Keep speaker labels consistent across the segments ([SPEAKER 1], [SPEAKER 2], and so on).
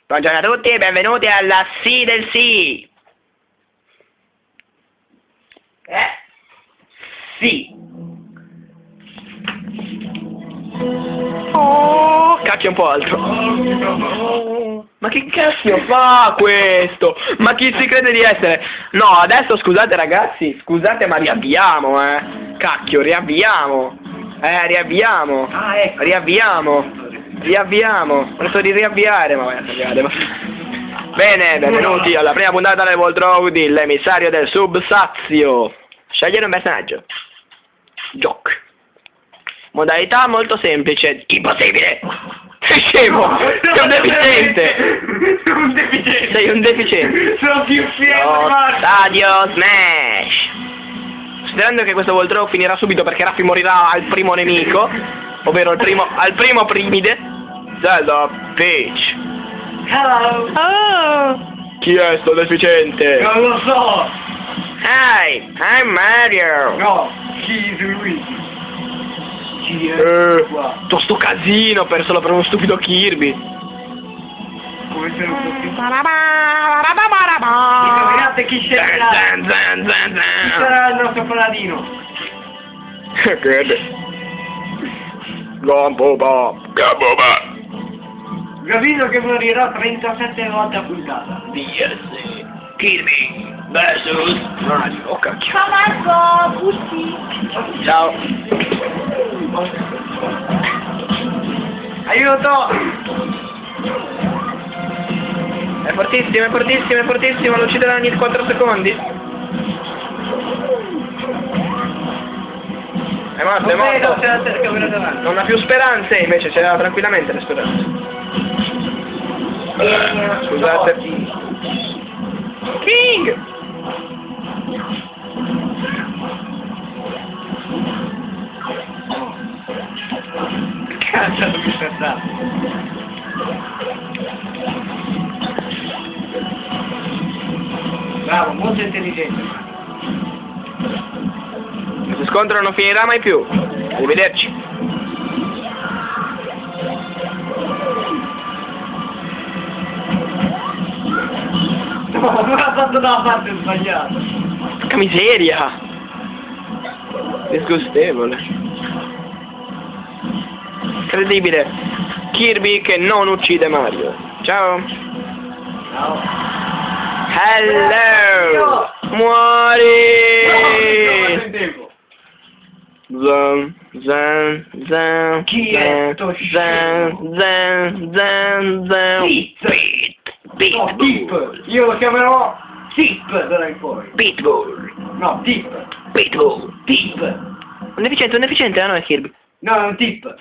[SPEAKER 1] Buongiorno a tutti e benvenuti alla sì del sì. Sì. Oh, cacchio un po' alto. Ma che cazzo fa questo? Ma chi si crede di essere? No, adesso scusate ragazzi, scusate ma riavviamo, Cacchio, riavviamo. Riavviamo.
[SPEAKER 2] Ah, ecco.
[SPEAKER 1] Riavviamo. Ho detto di riavviare, ma vai a cagare. Bene, benvenuti alla prima puntata del Voltrow, l'emissario del Subsazio. Scegliere un personaggio. Gioc. Modalità molto semplice. Impossibile! Sei scemo! Sei un deficiente! Sei un deficiente!
[SPEAKER 2] Sono più fiero,
[SPEAKER 1] Stadio Smash! Considerando che questo Voltrow finirà subito perché Raffi morirà al primo nemico, ovvero al primo primide. Zelda Peach.
[SPEAKER 2] Hello!
[SPEAKER 1] Oh! Chi è sto deficiente?
[SPEAKER 2] Non lo so!
[SPEAKER 1] Hi, I'm Mario!
[SPEAKER 2] No, chi è Luigi? Chi è? Qua.
[SPEAKER 1] Sto casino solo per uno stupido Kirby.
[SPEAKER 2] Come se non fossi... Indovinate chi sceglierà? Chi sarà il nostro paladino?
[SPEAKER 1] Che Gomboba.
[SPEAKER 2] Gravino che morirà 37 volte a puntata.
[SPEAKER 1] DS Kirby vs Mario. Oh cacchio.
[SPEAKER 3] Ciao Marco, Pucci.
[SPEAKER 1] Ciao.
[SPEAKER 2] Aiuto!
[SPEAKER 1] È fortissimo, lo ucciderà ogni 4 secondi. È morto, è morto. Non ha più speranze, invece c'era tranquillamente le speranze. Scusate. King!
[SPEAKER 2] Cazzo, mi sta. Bravo, molto intelligente.
[SPEAKER 1] Questo scontro non finirà mai più. Arrivederci.
[SPEAKER 2] No, ma ha fatto dalla parte sbagliata.
[SPEAKER 1] Porca miseria. Disgustevole. Incredibile. Kirby che non uccide Mario. Ciao.
[SPEAKER 2] Ciao.
[SPEAKER 1] Hello. Muori. Zan.
[SPEAKER 2] Chi è sto scemo?
[SPEAKER 1] Zan. Pit.
[SPEAKER 2] No, Tip! Io lo chiamerò Tip d'ora in poi.
[SPEAKER 1] Pitbull.
[SPEAKER 2] No, Tip!
[SPEAKER 1] Pitbull.
[SPEAKER 2] Tip!
[SPEAKER 1] Un deficiente, no, è Kirby.
[SPEAKER 2] No, è un Tip!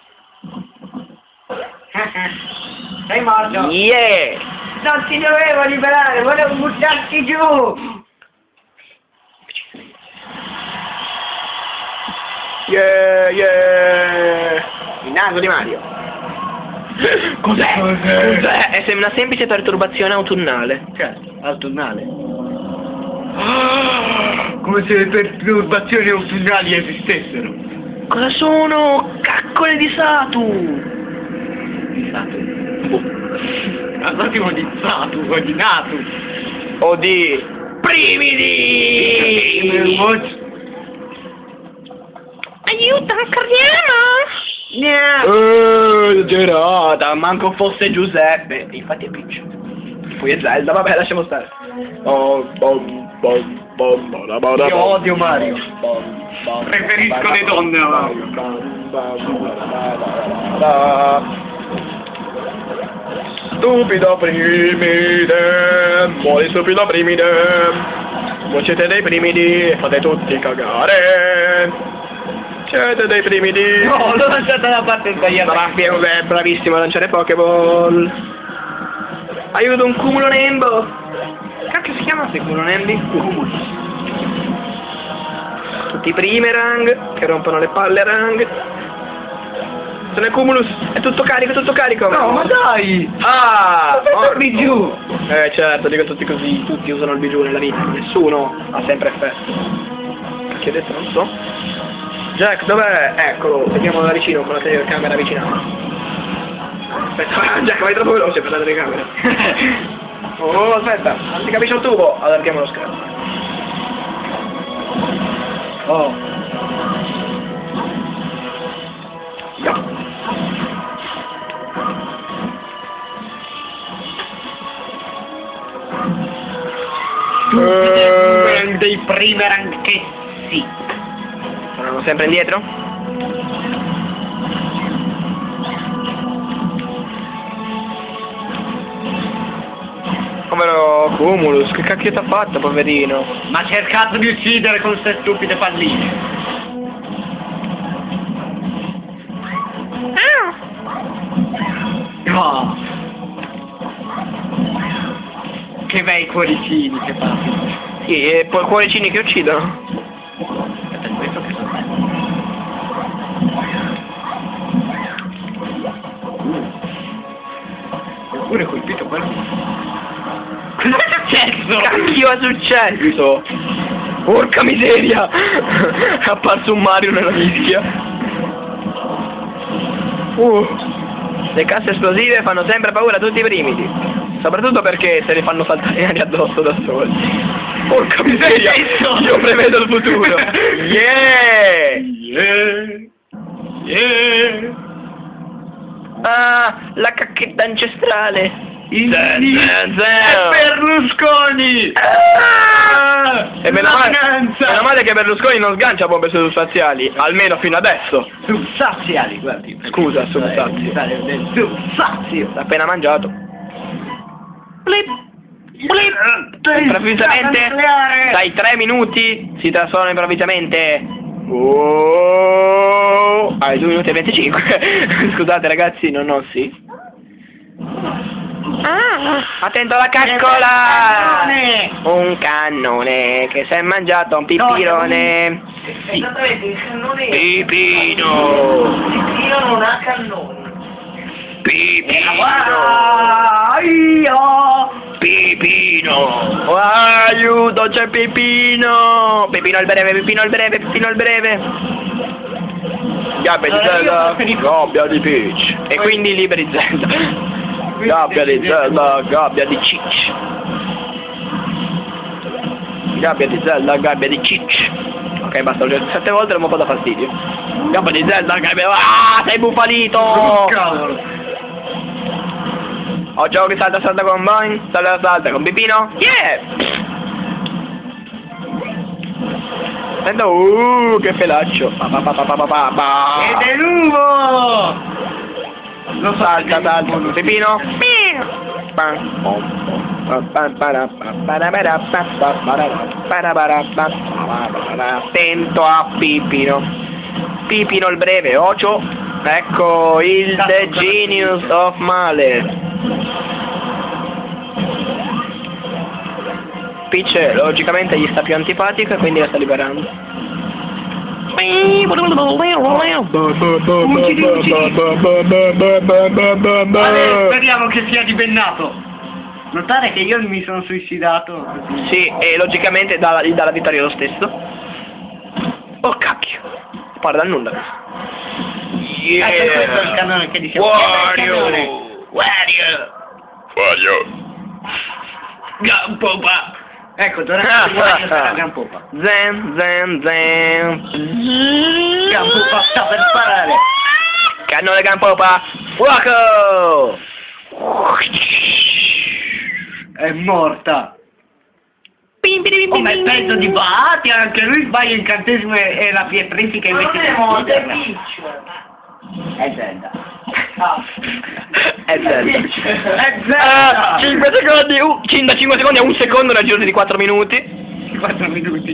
[SPEAKER 2] Sei morto!
[SPEAKER 1] Yeah!
[SPEAKER 2] Non ti dovevo liberare, volevo buttarti giù!
[SPEAKER 1] Yeah! Il naso di Mario. Cos'è? È una semplice perturbazione autunnale.
[SPEAKER 2] Certo, autunnale. Come se le perturbazioni autunnali esistessero.
[SPEAKER 1] Cosa sono? Caccole di Satu!
[SPEAKER 2] Di Satu? Un attimo di Satu, di Natu.
[SPEAKER 1] O di Primidi! Aiuto, corriamo! Gerata, manco fosse Giuseppe. Infatti è Peach. Poi è Zelda, vabbè, lasciamo stare.
[SPEAKER 2] Io odio Mario. Preferisco le donne a Mario.
[SPEAKER 1] Stupido primide, muori stupido primide. Voi siete dei primidi, fate tutti cagare. Siete dei primidi.
[SPEAKER 2] No, l'ho lanciata dalla parte sbagliata.
[SPEAKER 1] Raffi è bravissimo a lanciare Pokéball. Aiuto, un cumulo Nembo. Cacchio si chiama questo cumulo Nembi? Cumulus. Tutti i primerang che rompono le palle a Rang. Sono il Cumulus, è tutto carico.
[SPEAKER 2] No, ma dai!
[SPEAKER 1] Ah!
[SPEAKER 2] Portami giù!
[SPEAKER 1] Certo, dico tutti così, tutti usano il bijou nella vita, nessuno ha sempre effetto. Cacchio, adesso non so. Jack, dov'è? Eccolo, vediamo da vicino con la telecamera avvicinata. Aspetta, Jack, vai troppo veloce per la telecamera. Oh, aspetta, non si capisce il tubo. Allarghiamo lo schermo.
[SPEAKER 2] Oh.
[SPEAKER 1] No.
[SPEAKER 2] Dei primer anch'essi.
[SPEAKER 1] Tornano sempre indietro? Povero Cumulus, che cacchio t'ha fatto, poverino?
[SPEAKER 2] Ma ha cercato di uccidere con queste stupide palline. Oh. Che bei cuoricini che fa.
[SPEAKER 1] Sì, e poi cuoricini che uccidono.
[SPEAKER 2] È per questo che sono belli. Eppure colpito quello. Cosa è successo?
[SPEAKER 1] Cacchio è successo? Porca miseria! È apparso un Mario nella mischia. Le casse esplosive fanno sempre paura a tutti i primiti. Soprattutto perché se li fanno saltare anche addosso da soli. Porca miseria! Io prevedo il futuro! Yeah!
[SPEAKER 2] Yeah!
[SPEAKER 1] Ah, la cacchetta ancestrale!
[SPEAKER 2] È Berlusconi!
[SPEAKER 1] E meno male che Berlusconi non sgancia bombe substanziali, almeno fino adesso.
[SPEAKER 2] Substanziali, guardi.
[SPEAKER 1] Scusa, substanziali.
[SPEAKER 2] Substanzio.
[SPEAKER 1] L'ha appena mangiato. Improvvisamente, dai 3 minuti, si trasforma improvvisamente. Ai 2 minuti e 25. Scusate ragazzi, non ho sì. Attento alla cascola! Un cannone che si è mangiato un pipirone.
[SPEAKER 3] Esattamente, il cannone è...
[SPEAKER 1] Pipino!
[SPEAKER 3] Pipino non ha cannoni.
[SPEAKER 1] Pipino!
[SPEAKER 2] Pipino!
[SPEAKER 1] Oh, aiuto, c'è Pipino! Pipino il breve, Pipino il breve, Pipino il breve! Gabbia di Zelda, gabbia di Peach. E quindi liberi Zelda. Gabbia di Zelda, gabbia di Cicci. Gabbia di Zelda, gabbia di Cicci. Ok, basta, ho detto 7 volte, non mi fa da fastidio. Gabbia di Zelda, gabbia... Ah, sei bufalito!
[SPEAKER 2] Cavolo!
[SPEAKER 1] Ho gioco che salta con Boing, salta con Pipino. Yeah! Sento, che felaccio.
[SPEAKER 2] Ed è l'uomo! Lo
[SPEAKER 1] Salta, Pipino. Attento a Pipino. Pipino il breve, Ocio. Ecco il The Genius of Male. Peach logicamente gli sta più antipatico e quindi la sta liberando.
[SPEAKER 2] Speriamo che sia divennato. Notare che io mi sono suicidato.
[SPEAKER 1] Sì, e logicamente gli dà la vittoria lo stesso. Oh cacchio! Guarda il nulla.
[SPEAKER 2] Yeah. Questo è il cannone che diceva.
[SPEAKER 1] Wario!
[SPEAKER 2] Gran popa! Ecco, dovremmo la gran popa.
[SPEAKER 1] Zen.
[SPEAKER 2] Gran popa sta per sparare.
[SPEAKER 1] Cannone gran popa! Fuoco!
[SPEAKER 2] È morta. Oh, ma è peso di Bati, anche lui sbaglia incantesimo e la pietrifica invece
[SPEAKER 3] Ma non è morta, è Peach.
[SPEAKER 2] È Zelda.
[SPEAKER 1] È Zelda.
[SPEAKER 2] È Zelda.
[SPEAKER 1] 5 secondi, da 5 secondi a 1 secondo nel giro di 4 minuti.
[SPEAKER 2] 4 minuti.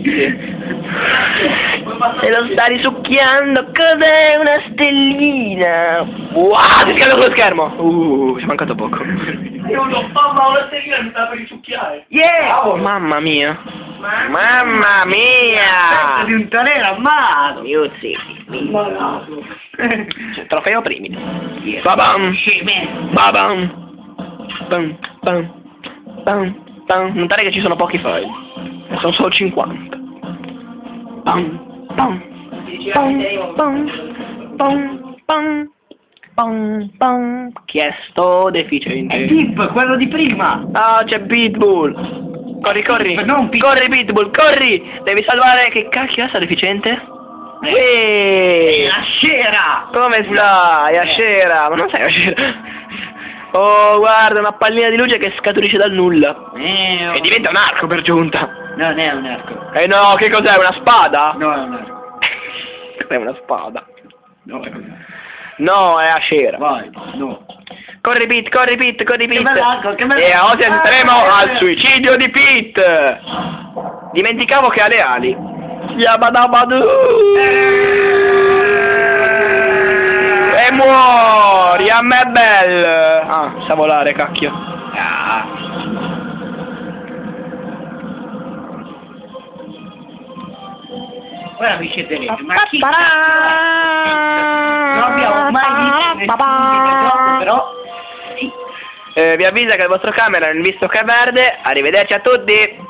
[SPEAKER 1] E lo sta risucchiando, cos'è una stellina? Wow, si scambia sullo schermo. Ci è mancato poco.
[SPEAKER 3] Mamma, una stellina mi sta per risucchiare.
[SPEAKER 2] Yeah!
[SPEAKER 1] Oh, mamma mia. Mamma mia!
[SPEAKER 2] Di un talero a mano.
[SPEAKER 1] Miuzzi.
[SPEAKER 3] Malato.
[SPEAKER 1] Trofeo primiti. Babam. Babam. Bam, bam, bam, bam. Notare che ci sono pochi file. Sono solo 50. Bam, bam, bam, bam, bam, bam. Chi è sto deficiente?
[SPEAKER 2] È Pip, quello di prima.
[SPEAKER 1] Ah, c'è Pitbull. Corri, corri.
[SPEAKER 2] Non Pip.
[SPEAKER 1] Corri, Pitbull, corri. Devi salvare. Che cacchio è sta deficiente?
[SPEAKER 2] La scera.
[SPEAKER 1] Come stai, Ashera? Ma non sei Ashera? Oh, guarda, una pallina di luce che scaturisce dal nulla. E diventa un arco per giunta.
[SPEAKER 2] Non è un arco.
[SPEAKER 1] Eh no, che cos'è? Una spada?
[SPEAKER 2] No, è un arco.
[SPEAKER 1] È una spada.
[SPEAKER 2] No, è un arco.
[SPEAKER 1] No, è Ashera.
[SPEAKER 2] Vai, no.
[SPEAKER 1] Corri Pete, corri Pete, corri Pete.
[SPEAKER 2] Che bell'arco, che
[SPEAKER 1] E oggi andremo al suicidio di Pete. Dimenticavo che ha le ali. Yabadabadu. E muori, a me è bello. Ah, sa volare, cacchio.
[SPEAKER 2] Ora vi siete ma chi non abbiamo mai visto nessun però sì.
[SPEAKER 1] Vi avvisa che il vostro camera nel visto che è verde. Arrivederci a tutti.